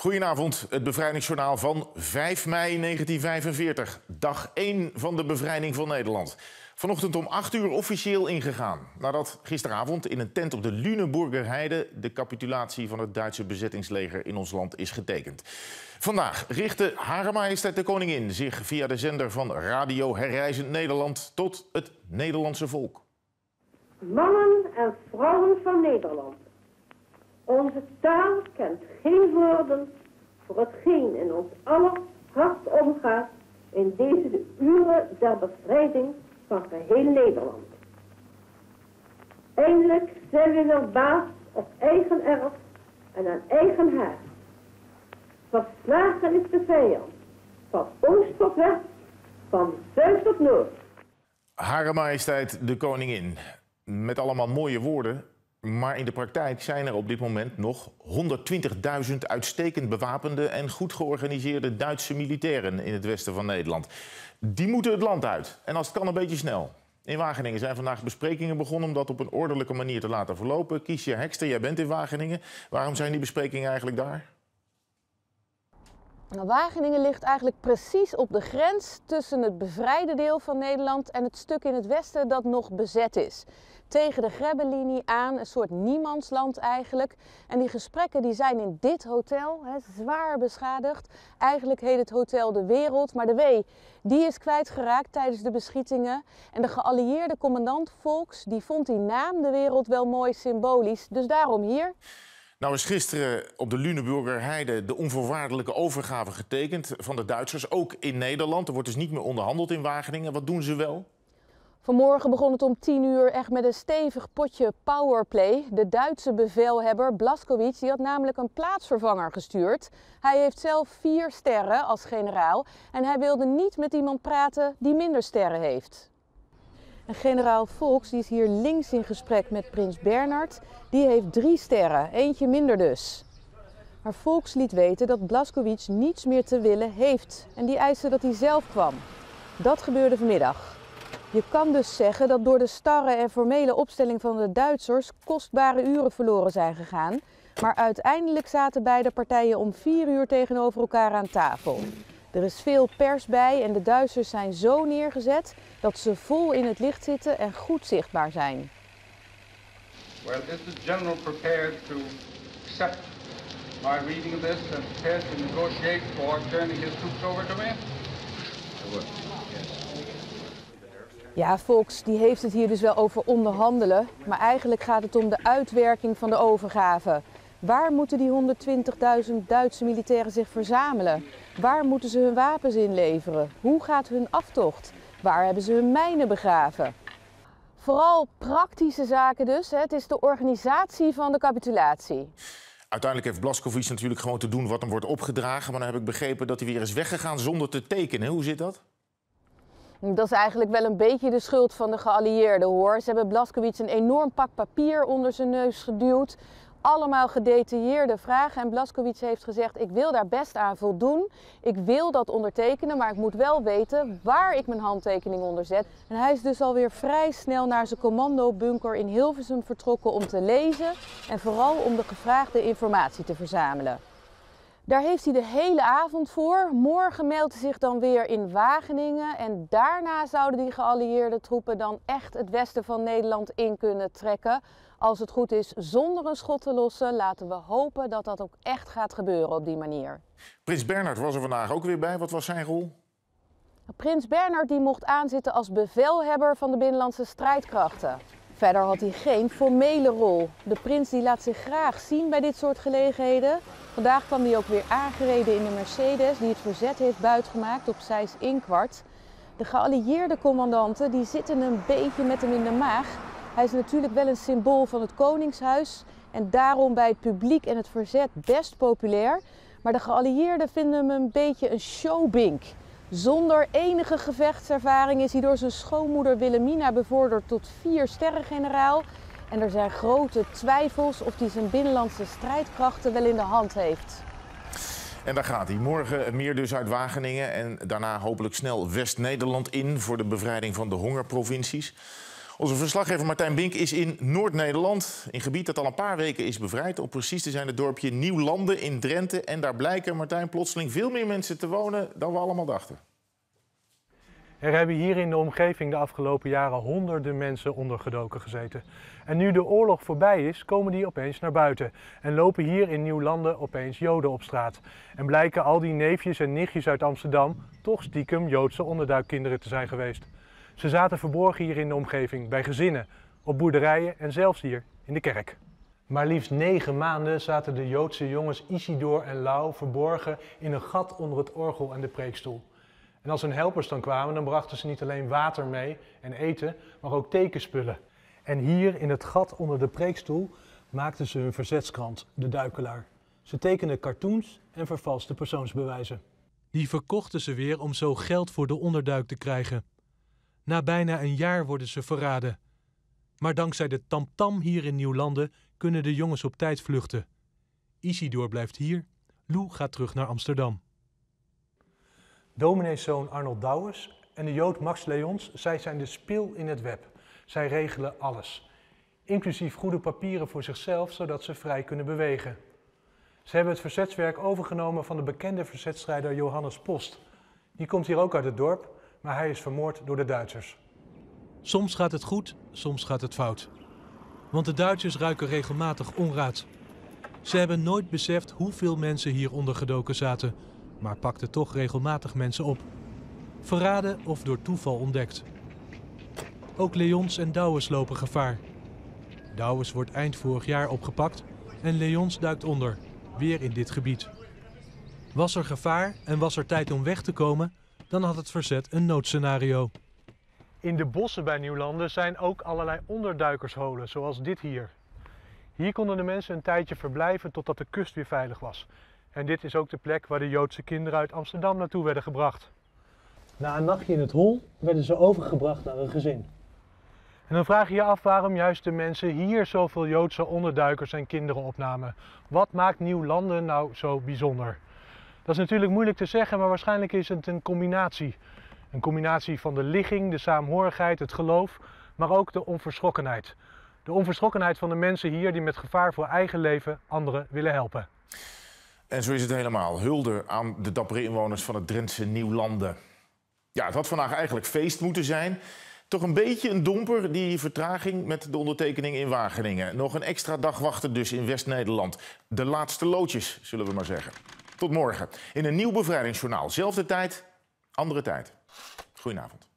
Goedenavond, het bevrijdingsjournaal van 5 mei 1945. Dag 1 van de bevrijding van Nederland. Vanochtend om 8 uur officieel ingegaan. Nadat gisteravond in een tent op de Lüneburger Heide de capitulatie van het Duitse bezettingsleger in ons land is getekend. Vandaag richtte Hare Majesteit de Koningin zich via de zender van Radio Herrijzend Nederland tot het Nederlandse volk. Mannen en vrouwen van Nederland. Onze taal kent geen woorden voor hetgeen in ons aller hart omgaat in deze de uren der bevrijding van geheel Nederland. Eindelijk zijn we weer baas op eigen erf en aan eigen haard. Verslagen is de vijand, van oost tot west, van zuid tot noord. Hare Majesteit de Koningin, met allemaal mooie woorden. Maar in de praktijk zijn er op dit moment nog 120.000 uitstekend bewapende en goed georganiseerde Duitse militairen in het westen van Nederland. Die moeten het land uit. En als het kan een beetje snel. In Wageningen zijn vandaag besprekingen begonnen om dat op een ordelijke manier te laten verlopen. Kiesja Hekster, jij bent in Wageningen. Waarom zijn die besprekingen eigenlijk daar? Nou, Wageningen ligt eigenlijk precies op de grens tussen het bevrijde deel van Nederland en het stuk in het westen dat nog bezet is. Tegen de Grebbelinie aan, een soort niemandsland eigenlijk. En die gesprekken die zijn in dit hotel, zwaar beschadigd. Eigenlijk heet het Hotel de Wereld, maar de W die is kwijtgeraakt tijdens de beschietingen. En de geallieerde commandant Volks die vond die naam de Wereld wel mooi symbolisch, dus daarom hier. Nou is gisteren op de Lüneburger Heide de onvoorwaardelijke overgave getekend van de Duitsers, ook in Nederland. Er wordt dus niet meer onderhandeld in Wageningen. Wat doen ze wel? Vanmorgen begon het om 10 uur echt met een stevig potje powerplay. De Duitse bevelhebber Blaskowitz die had namelijk een plaatsvervanger gestuurd. Hij heeft zelf 4 sterren als generaal en hij wilde niet met iemand praten die minder sterren heeft. En generaal Volks die is hier links in gesprek met prins Bernhard. Die heeft 3 sterren, eentje minder dus. Maar Volks liet weten dat Blaskowitz niets meer te willen heeft. En die eiste dat hij zelf kwam. Dat gebeurde vanmiddag. Je kan dus zeggen dat door de starre en formele opstelling van de Duitsers kostbare uren verloren zijn gegaan. Maar uiteindelijk zaten beide partijen om 4 uur tegenover elkaar aan tafel. Er is veel pers bij en de Duitsers zijn zo neergezet dat ze vol in het licht zitten en goed zichtbaar zijn. Well, is the general prepared to accept my reading of this and prepared to negotiate for turning his troops over to me? Ja, Volks die heeft het hier dus wel over onderhandelen, maar eigenlijk gaat het om de uitwerking van de overgave. Waar moeten die 120.000 Duitse militairen zich verzamelen? Waar moeten ze hun wapens inleveren? Hoe gaat hun aftocht? Waar hebben ze hun mijnen begraven? Vooral praktische zaken dus. Het is de organisatie van de capitulatie. Uiteindelijk heeft Blaskowitz natuurlijk gewoon te doen wat hem wordt opgedragen. Maar dan heb ik begrepen dat hij weer is weggegaan zonder te tekenen. Hoe zit dat? Dat is eigenlijk wel een beetje de schuld van de geallieerden hoor. Ze hebben Blaskowitz een enorm pak papier onder zijn neus geduwd. Allemaal gedetailleerde vragen en Blaskowitz heeft gezegd ik wil daar best aan voldoen. Ik wil dat ondertekenen, maar ik moet wel weten waar ik mijn handtekening onder zet. En hij is dus alweer vrij snel naar zijn commandobunker in Hilversum vertrokken om te lezen en vooral om de gevraagde informatie te verzamelen. Daar heeft hij de hele avond voor. Morgen meldt hij zich dan weer in Wageningen en daarna zouden die geallieerde troepen dan echt het westen van Nederland in kunnen trekken. Als het goed is zonder een schot te lossen, laten we hopen dat dat ook echt gaat gebeuren op die manier. Prins Bernhard was er vandaag ook weer bij. Wat was zijn rol? Prins Bernhard die mocht aanzitten als bevelhebber van de binnenlandse strijdkrachten. Verder had hij geen formele rol. De prins die laat zich graag zien bij dit soort gelegenheden. Vandaag kwam hij ook weer aangereden in de Mercedes die het verzet heeft buitgemaakt op Seyss-Inquart. De geallieerde commandanten die zitten een beetje met hem in de maag. Hij is natuurlijk wel een symbool van het Koningshuis en daarom bij het publiek en het verzet best populair. Maar de geallieerden vinden hem een beetje een showbink. Zonder enige gevechtservaring is hij door zijn schoonmoeder Wilhelmina bevorderd tot 4 sterrengeneraal. En er zijn grote twijfels of hij zijn binnenlandse strijdkrachten wel in de hand heeft. En daar gaat hij. Morgen meer dus uit Wageningen en daarna hopelijk snel West-Nederland in voor de bevrijding van de hongerprovincies. Onze verslaggever Martijn Bink is in Noord-Nederland. Een gebied dat al een paar weken is bevrijd. Om precies te zijn het dorpje Nieuwlanden in Drenthe. En daar blijken, Martijn, plotseling veel meer mensen te wonen dan we allemaal dachten. Er hebben hier in de omgeving de afgelopen jaren honderden mensen ondergedoken gezeten. En nu de oorlog voorbij is, komen die opeens naar buiten. En lopen hier in Nieuwlanden opeens Joden op straat. En blijken al die neefjes en nichtjes uit Amsterdam toch stiekem Joodse onderduikkinderen te zijn geweest. Ze zaten verborgen hier in de omgeving, bij gezinnen, op boerderijen en zelfs hier in de kerk. Maar liefst 9 maanden zaten de Joodse jongens Isidor en Lau verborgen in een gat onder het orgel en de preekstoel. En als hun helpers dan kwamen, dan brachten ze niet alleen water mee en eten, maar ook tekenspullen. En hier in het gat onder de preekstoel maakten ze hun verzetskrant, de Duikelaar. Ze tekenden cartoons en vervalste persoonsbewijzen. Die verkochten ze weer om zo geld voor de onderduik te krijgen. Na bijna een jaar worden ze verraden. Maar dankzij de tamtam hier in Nieuwlanden kunnen de jongens op tijd vluchten. Isidor blijft hier, Lou gaat terug naar Amsterdam. Domineeszoon Arnold Douwes en de Jood Max Leons, zij zijn de spil in het web. Zij regelen alles. Inclusief goede papieren voor zichzelf, zodat ze vrij kunnen bewegen. Ze hebben het verzetswerk overgenomen van de bekende verzetstrijder Johannes Post. Die komt hier ook uit het dorp, maar hij is vermoord door de Duitsers. Soms gaat het goed, soms gaat het fout. Want de Duitsers ruiken regelmatig onraad. Ze hebben nooit beseft hoeveel mensen hier ondergedoken zaten, maar pakten toch regelmatig mensen op. Verraden of door toeval ontdekt. Ook Leons en Douwes lopen gevaar. Douwes wordt eind vorig jaar opgepakt en Leons duikt onder, weer in dit gebied. Was er gevaar en was er tijd om weg te komen, dan had het verzet een noodscenario. In de bossen bij Nieuwlanden zijn ook allerlei onderduikersholen, zoals dit hier. Hier konden de mensen een tijdje verblijven totdat de kust weer veilig was. En dit is ook de plek waar de Joodse kinderen uit Amsterdam naartoe werden gebracht. Na een nachtje in het hol werden ze overgebracht naar een gezin. En dan vraag je je af waarom juist de mensen hier zoveel Joodse onderduikers en kinderen opnamen. Wat maakt Nieuwlanden nou zo bijzonder? Dat is natuurlijk moeilijk te zeggen, maar waarschijnlijk is het een combinatie. Een combinatie van de ligging, de saamhorigheid, het geloof, maar ook de onverschrokkenheid. De onverschrokkenheid van de mensen hier die met gevaar voor eigen leven anderen willen helpen. En zo is het helemaal. Hulde aan de dappere inwoners van het Drentse Nieuwlanden. Ja, het had vandaag eigenlijk feest moeten zijn. Toch een beetje een domper, die vertraging met de ondertekening in Wageningen. Nog een extra dag wachten dus in West-Nederland. De laatste loodjes, zullen we maar zeggen. Tot morgen in een nieuw bevrijdingsjournaal. Zelfde tijd, andere tijd. Goedenavond.